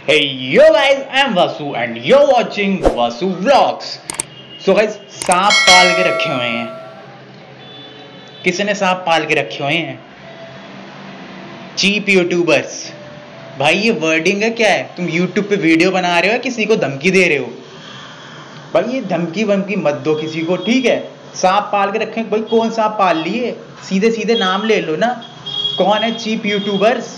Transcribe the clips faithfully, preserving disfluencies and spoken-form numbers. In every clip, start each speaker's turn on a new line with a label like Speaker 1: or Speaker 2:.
Speaker 1: Hey yo guys, I'm Vasu and you're watching Vasu Vlogs. So guys, सांप पाल के रखे हुए हैं। किसने सांप पाल के रखे हुए हैं? Cheap YouTubers. भाई ये वर्डिंग है क्या है? तुम यूट्यूब पे वीडियो बना रहे हो या किसी को धमकी दे रहे हो? भाई ये धमकी वमकी मत दो किसी को, ठीक है? सांप पाल के रखे, भाई कौन सांप पाल लिए? सीधे सीधे नाम ले लो ना। कौन है चीप यूट्यूबर्स?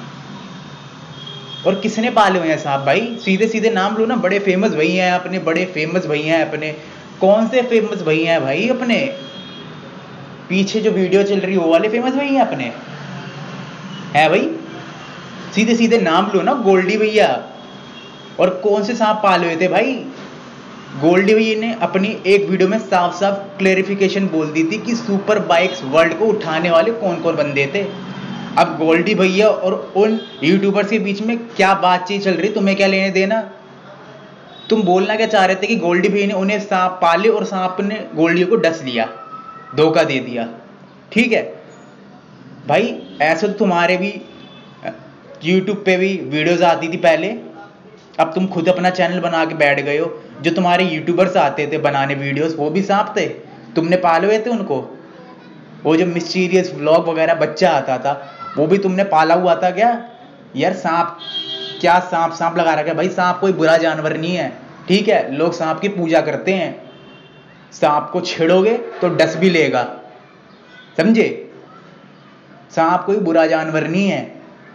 Speaker 1: और किसने पाले हुए हैं सांप? भाई सीधे सीधे नाम लो ना। बड़े फेमस भैया हैं अपने, बड़े फेमस भैया हैं अपने। कौन से फेमस भैया हैं भाई अपने? पीछे जो वीडियो चल रही है वो वाले फेमस भैया हैं अपने है भाई? सीधे सीधे नाम लो ना। गोल्डी भैया। और कौन से सांप पाले हुए थे भाई? गोल्डी भैया ने अपनी एक वीडियो में साफ साफ क्लेरिफिकेशन बोल दी थी कि सुपर बाइक्स वर्ल्ड को उठाने वाले कौन कौन बंदे थे। अब गोल्डी भैया और उन यूट्यूबर्स के बीच में क्या बातचीत चल रही, तुम्हें क्या लेने देना? तुम बोलना क्या चाह रहे थे कि गोल्डी भैया ने उन्हें सांप पाले और सांप ने गोल्डी को डस लिया, धोखा दे दिया, ठीक है भाई? ऐसे तो तुम्हारे भी यूट्यूब पे भी वीडियोस आती थी पहले। अब तुम खुद अपना चैनल बना के बैठ गए हो। जो तुम्हारे यूट्यूबर्स आते थे बनाने वीडियोस, वो भी सांप थे, तुमने पाले हुए थे उनको। वो जो मिस्टीरियस व्लॉग वगैरह बच्चा आता था, वो भी तुमने पाला हुआ था क्या? यार सांप क्या, सांप सांप लगा रखा है भाई? सांप कोई बुरा जानवर नहीं है, ठीक है? लोग सांप की पूजा करते हैं। सांप को छेड़ोगे तो डस भी लेगा, समझे? सांप कोई बुरा जानवर नहीं है।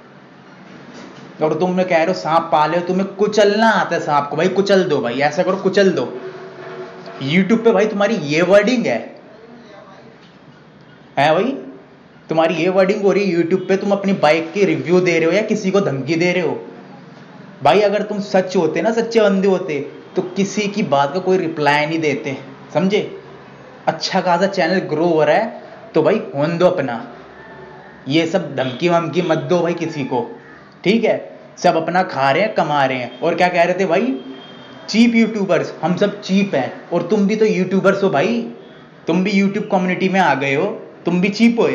Speaker 1: और तुम कह रहे हो सांप पाले हो, तुम्हें कुचलना आता है सांप को। भाई कुचल दो भाई, ऐसा करो कुचल दो। यूट्यूब पे भाई तुम्हारी ये वर्डिंग है है भाई? तुम्हारी ये वर्डिंग हो रही है यूट्यूब पे। तुम अपनी बाइक के रिव्यू दे रहे हो या किसी को धमकी दे रहे हो? भाई अगर तुम सच होते ना, सच्चे बंदे होते, तो किसी की बात का कोई रिप्लाई नहीं देते, समझे? अच्छा खासा चैनल ग्रो हो रहा है तो भाई होने दो अपना। ये सब धमकी वमकी मत दो भाई किसी को, ठीक है? सब अपना खा रहे हैं, कमा रहे हैं। और क्या कह रहे थे भाई? Cheap YouTubers. हम सब चीप हैं और तुम भी तो यूट्यूबर्स हो भाई। तुम भी यूट्यूब कम्युनिटी में आ गए हो, तुम भी चीप हो।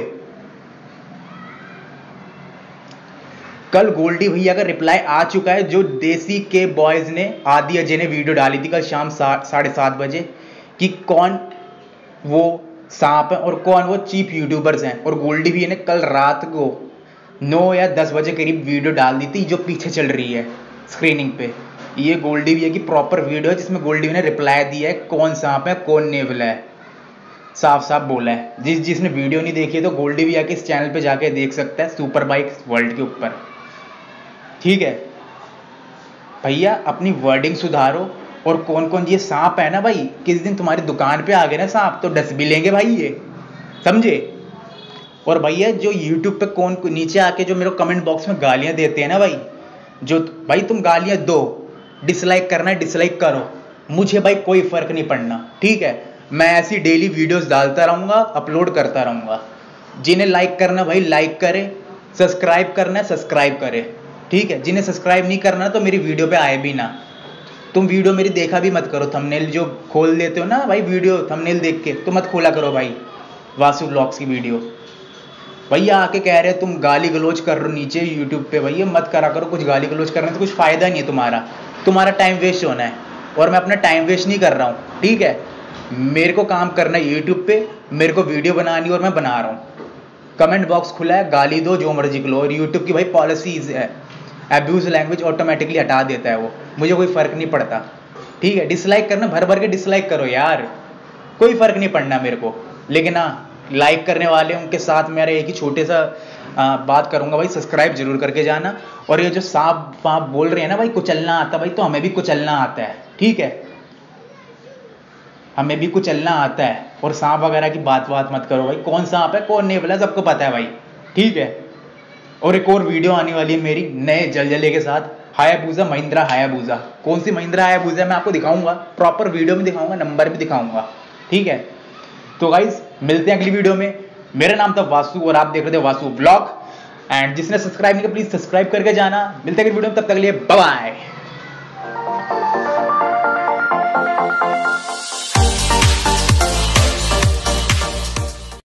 Speaker 1: कल गोल्डी भैया का रिप्लाई आ चुका है, जो देसी के बॉयज ने, आदि अजय ने वीडियो डाली थी कल शाम साढ़े सात बजे, कि कौन वो सांप है और कौन वो चीप यूट्यूबर्स हैं। और गोल्डी भैया ने कल रात को नौ या दस बजे करीब वीडियो डाल दी थी, जो पीछे चल रही है स्क्रीनिंग पे। ये गोल्डी भैया की प्रॉपर वीडियो है, जिसमें गोल्डी भैया ने रिप्लाई दिया है कौन सांप है कौन नेवला है, साफ साफ बोला है। जिस जिसने वीडियो नहीं देखी है तो गोल्डी भैया के इस चैनल पे जाके देख सकता है, सुपर बाइक्स वर्ल्ड के ऊपर, ठीक है? भैया अपनी वर्डिंग सुधारो। और कौन कौन ये सांप है ना भाई, किस दिन तुम्हारी दुकान पे आ गए ना सांप, तो डस भी लेंगे भाई ये, समझे? और भैया जो यूट्यूब पे कौन नीचे आके जो मेरे कमेंट बॉक्स में गालियां देते हैं ना भाई, जो भाई तुम गालियां दो, डिसलाइक करना है डिसलाइक करो, मुझे भाई कोई फर्क नहीं पड़ना, ठीक है? मैं ऐसी डेली वीडियोस डालता रहूंगा, अपलोड करता रहूंगा। जिन्हें लाइक करना भाई लाइक करे, सब्सक्राइब करना है सब्सक्राइब करे, ठीक है? जिन्हें सब्सक्राइब नहीं करना तो मेरी वीडियो पे आए भी ना। तुम वीडियो मेरी देखा भी मत करो। थंबनेल जो खोल देते हो ना भाई, वीडियो थंबनेल देख के तो मत खोला करो भाई वासु व्लॉग्स की वीडियो। भैया आके कह रहे हो तुम गाली गलोच कर रहे हो नीचे यूट्यूब पे, भैया मत करा करो कुछ। गाली गलोच करने से कुछ फायदा नहीं है तुम्हारा, तुम्हारा टाइम वेस्ट होना है। और मैं अपना टाइम वेस्ट नहीं कर रहा हूँ, ठीक है? मेरे को काम करना है यूट्यूब पे, मेरे को वीडियो बनानी और मैं बना रहा हूँ। कमेंट बॉक्स खुला है, गाली दो जो मर्जी करो। और यूट्यूब की भाई पॉलिसीज है, एब्यूज लैंग्वेज ऑटोमेटिकली हटा देता है वो, मुझे कोई फर्क नहीं पड़ता, ठीक है? डिसलाइक करना भर भर के डिसलाइक करो यार, कोई फर्क नहीं पड़ना मेरे को। लेकिन हाँ, लाइक करने वाले उनके साथ मेरा एक ही छोटे सा आ, बात करूंगा भाई, सब्सक्राइब जरूर करके जाना। और ये जो सांप वाप बोल रहे हैं ना भाई, कुचलना आता भाई, तो हमें भी कुचलना आता है, ठीक है? हमें भी कुचलना आता है। और सांप वगैरह की बात बात मत करो भाई, कौन सांप है कौन नहीं बोला सबको पता है भाई, ठीक है? और एक और वीडियो आने वाली है मेरी नए जलजले के साथ, हायाबुसा महिंद्रा हायाबुसा। कौन सी महिंद्रा हायाबुसा मैं आपको दिखाऊंगा, प्रॉपर वीडियो में दिखाऊंगा, नंबर भी दिखाऊंगा, ठीक है? तो गाइज मिलते हैं अगली वीडियो में। मेरा नाम था वासु और आप देख रहे थे वासु व्लॉग। एंड जिसने सब्सक्राइब नहीं किया प्लीज सब्सक्राइब करके जाना। मिलते हैं अगली वीडियो में, तब तक के लिए बाय बाय।